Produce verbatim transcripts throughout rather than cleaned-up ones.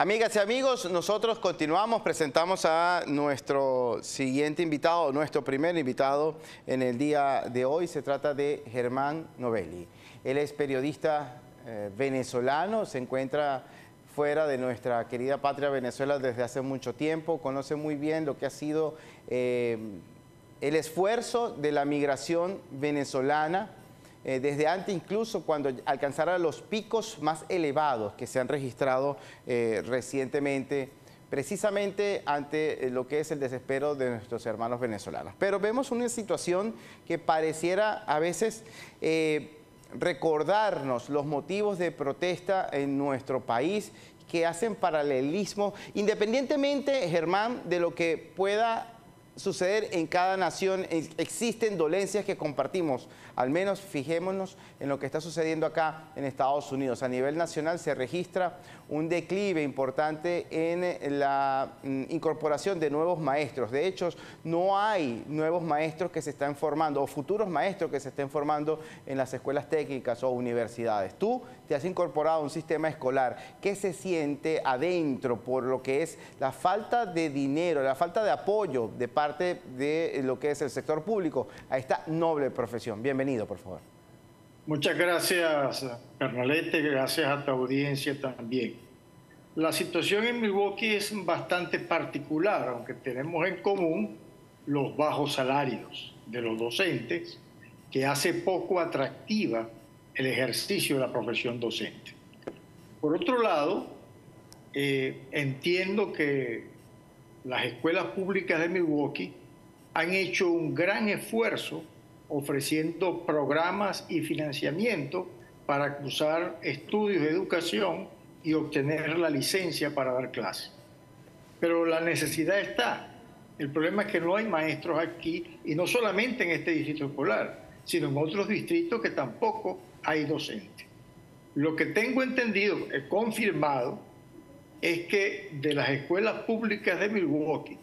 Amigas y amigos, nosotros continuamos, presentamos a nuestro siguiente invitado, nuestro primer invitado en el día de hoy. Se trata de Germán Novelli. Él es periodista eh, venezolano, se encuentra fuera de nuestra querida patria Venezuela desde hace mucho tiempo, conoce muy bien lo que ha sido eh, el esfuerzo de la migración venezolana, Eh, desde antes incluso cuando alcanzara los picos más elevados que se han registrado eh, recientemente, precisamente ante lo que es el desespero de nuestros hermanos venezolanos. Pero vemos una situación que pareciera a veces eh, recordarnos los motivos de protesta en nuestro país, que hacen paralelismo, independientemente, Germán, de lo que pueda suceder en cada nación. Existen dolencias que compartimos, al menos fijémonos en lo que está sucediendo acá en Estados Unidos. A nivel nacional se registra un declive importante en la incorporación de nuevos maestros. De hecho, no hay nuevos maestros que se están formando o futuros maestros que se estén formando en las escuelas técnicas o universidades. Tú te has incorporado a un sistema escolar. ¿Qué se siente adentro por lo que es la falta de dinero, la falta de apoyo de parte de lo que es el sector público a esta noble profesión? Bienvenido, por favor. Muchas gracias, Carnalete, gracias a tu audiencia también. La situación en Milwaukee es bastante particular, aunque tenemos en común los bajos salarios de los docentes, que hace poco atractiva el ejercicio de la profesión docente. Por otro lado, eh, entiendo que las escuelas públicas de Milwaukee han hecho un gran esfuerzo ofreciendo programas y financiamiento para cursar estudios de educación y obtener la licencia para dar clases. Pero la necesidad está. El problema es que no hay maestros aquí, y no solamente en este distrito escolar, sino en otros distritos que tampoco hay docentes. Lo que tengo entendido, he confirmado, es que de las escuelas públicas de Milwaukee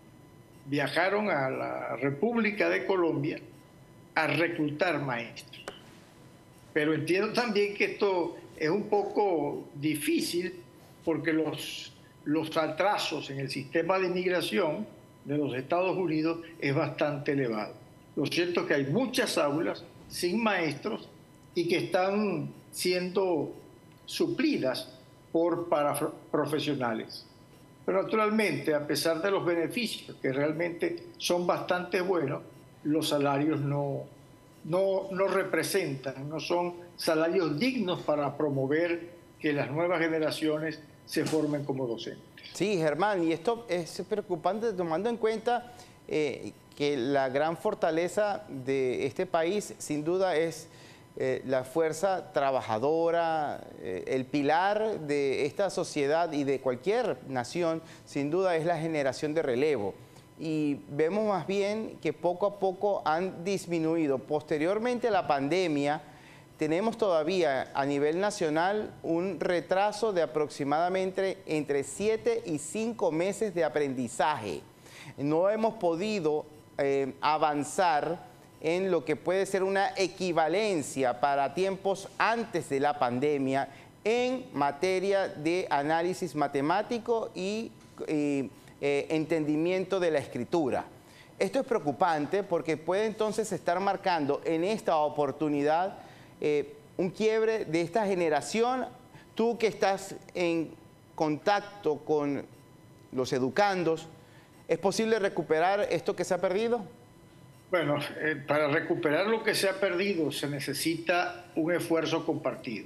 viajaron a la República de Colombia a reclutar maestros. Pero entiendo también que esto es un poco difícil porque los, los atrasos en el sistema de inmigración de los Estados Unidos es bastante elevado. Lo cierto es que hay muchas aulas sin maestros y que están siendo suplidas por paraprofesionales. Pero naturalmente, a pesar de los beneficios, que realmente son bastante buenos, los salarios no, no, no representan, no son salarios dignos para promover que las nuevas generaciones se formen como docentes. Sí, Germán, y esto es preocupante tomando en cuenta eh, que la gran fortaleza de este país sin duda es eh, la fuerza trabajadora, eh, el pilar de esta sociedad y de cualquier nación sin duda es la generación de relevo. Y vemos más bien que poco a poco han disminuido. Posteriormente a la pandemia, tenemos todavía a nivel nacional un retraso de aproximadamente entre siete y cinco meses de aprendizaje. No hemos podido eh, avanzar en lo que puede ser una equivalencia para tiempos antes de la pandemia en materia de análisis matemático y y Eh, entendimiento de la escritura. Esto es preocupante porque puede entonces estar marcando en esta oportunidad eh, un quiebre de esta generación. Tú que estás en contacto con los educandos, ¿es posible recuperar esto que se ha perdido? Bueno, eh, para recuperar lo que se ha perdido se necesita un esfuerzo compartido.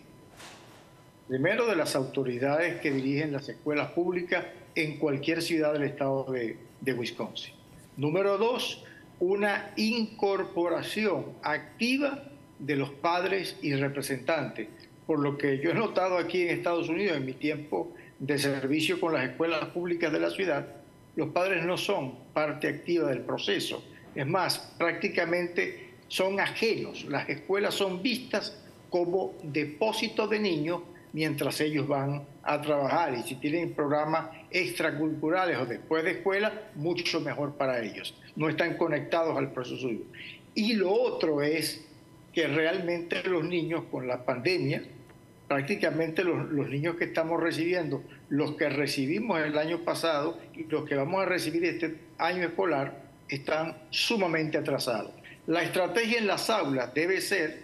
Primero, de las autoridades que dirigen las escuelas públicas en cualquier ciudad del estado de, de Wisconsin. Número dos, una incorporación activa de los padres y representantes. Por lo que yo he notado aquí en Estados Unidos, en mi tiempo de servicio con las escuelas públicas de la ciudad, los padres no son parte activa del proceso. Es más, prácticamente son ajenos. Las escuelas son vistas como depósito de niños mientras ellos van a trabajar, y si tienen programas extracurriculares o después de escuela, mucho mejor para ellos. No están conectados al proceso. Y lo otro es que realmente los niños con la pandemia, prácticamente los, los niños que estamos recibiendo, los que recibimos el año pasado y los que vamos a recibir este año escolar están sumamente atrasados. La estrategia en las aulas debe ser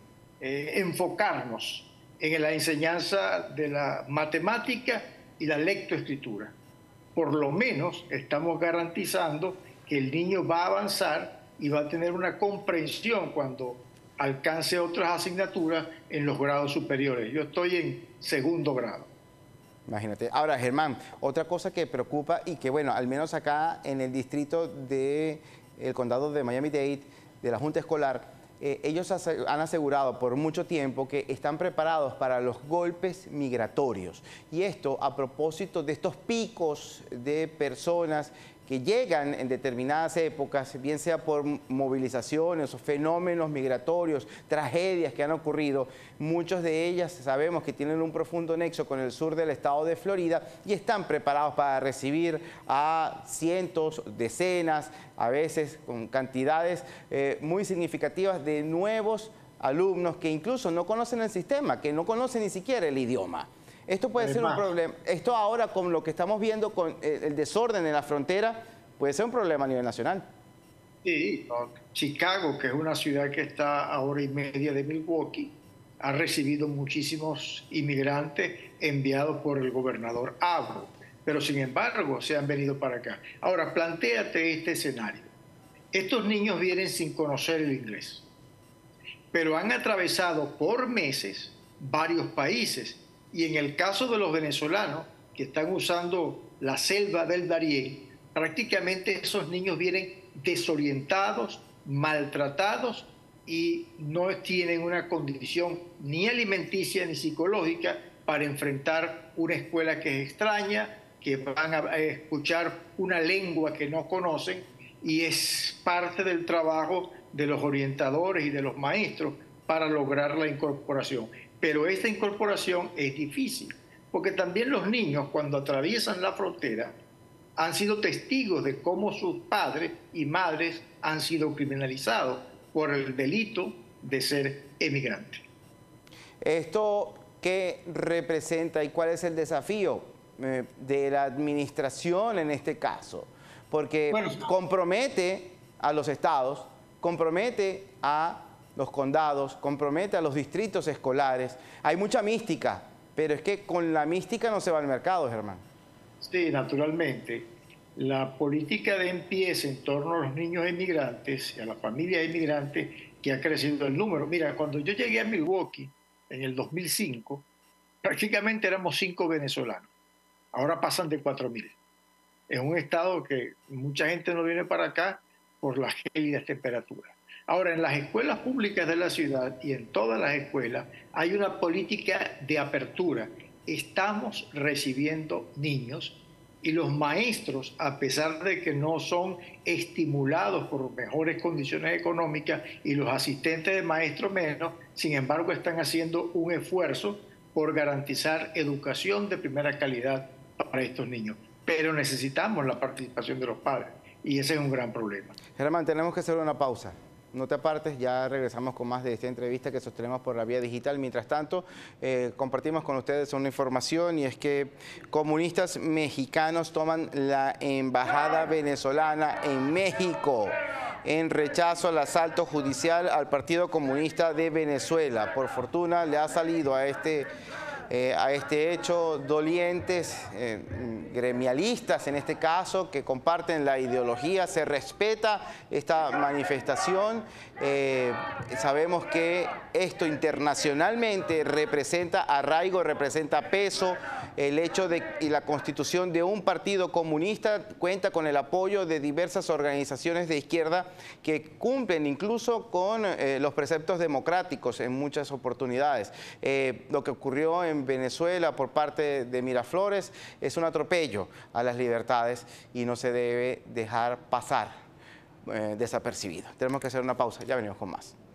eh, enfocarnos en la enseñanza de la matemática y la lectoescritura. Por lo menos estamos garantizando que el niño va a avanzar y va a tener una comprensión cuando alcance otras asignaturas en los grados superiores. Yo estoy en segundo grado. Imagínate. Ahora, Germán, otra cosa que preocupa y que, bueno, al menos acá en el distrito del condado de Miami-Dade, de la Junta Escolar, eh, ellos han asegurado por mucho tiempo que están preparados para los golpes migratorios. Y esto a propósito de estos picos de personas que llegan en determinadas épocas, bien sea por movilizaciones o fenómenos migratorios, tragedias que han ocurrido. Muchos de ellas sabemos que tienen un profundo nexo con el sur del estado de Florida y están preparados para recibir a cientos, decenas, a veces con cantidades eh, muy significativas de nuevos alumnos que incluso no conocen el sistema, que no conocen ni siquiera el idioma. Esto puede ser un problema. Esto ahora, con lo que estamos viendo con el desorden en la frontera, puede ser un problema a nivel nacional. Sí, Chicago, que es una ciudad que está a hora y media de Milwaukee, ha recibido muchísimos inmigrantes enviados por el gobernador Abbott, pero sin embargo se han venido para acá. Ahora, plantéate este escenario. Estos niños vienen sin conocer el inglés, pero han atravesado por meses varios países. Y en el caso de los venezolanos que están usando la selva del Darién, prácticamente esos niños vienen desorientados, maltratados y no tienen una condición ni alimenticia ni psicológica para enfrentar una escuela que es extraña, que van a escuchar una lengua que no conocen, y es parte del trabajo de los orientadores y de los maestros para lograr la incorporación. Pero esta incorporación es difícil, porque también los niños, cuando atraviesan la frontera, han sido testigos de cómo sus padres y madres han sido criminalizados por el delito de ser emigrantes. ¿Esto qué representa y cuál es el desafío eh, de la administración en este caso? Porque bueno, compromete a los estados, compromete a los condados, compromete a los distritos escolares. Hay mucha mística, pero es que con la mística no se va al mercado, Germán. Sí, naturalmente. La política de empieza en torno a los niños inmigrantes y a las familias inmigrantes, que ha crecido el número. Mira, cuando yo llegué a Milwaukee en el dos mil cinco, prácticamente éramos cinco venezolanos. Ahora pasan de cuatro mil. Es un estado que mucha gente no viene para acá por las gélidas temperaturas. Ahora, en las escuelas públicas de la ciudad y en todas las escuelas hay una política de apertura. Estamos recibiendo niños y los maestros, a pesar de que no son estimulados por mejores condiciones económicas y los asistentes de maestros menos, sin embargo están haciendo un esfuerzo por garantizar educación de primera calidad para estos niños. Pero necesitamos la participación de los padres y ese es un gran problema. Germán, tenemos que hacer una pausa. No te apartes, ya regresamos con más de esta entrevista que sostenemos por la vía digital. Mientras tanto, eh, compartimos con ustedes una información, y es que comunistas mexicanos toman la embajada venezolana en México en rechazo al asalto judicial al Partido Comunista de Venezuela. Por fortuna le ha salido a este... Eh, a este hecho dolientes, eh, gremialistas en este caso, que comparten la ideología. Se respeta esta manifestación. Eh, sabemos que esto internacionalmente representa arraigo, representa peso. El hecho de y la constitución de un partido comunista cuenta con el apoyo de diversas organizaciones de izquierda que cumplen incluso con eh, los preceptos democráticos en muchas oportunidades. Eh, lo que ocurrió en Venezuela por parte de Miraflores es un atropello a las libertades y no se debe dejar pasar eh, desapercibido. Tenemos que hacer una pausa, ya venimos con más.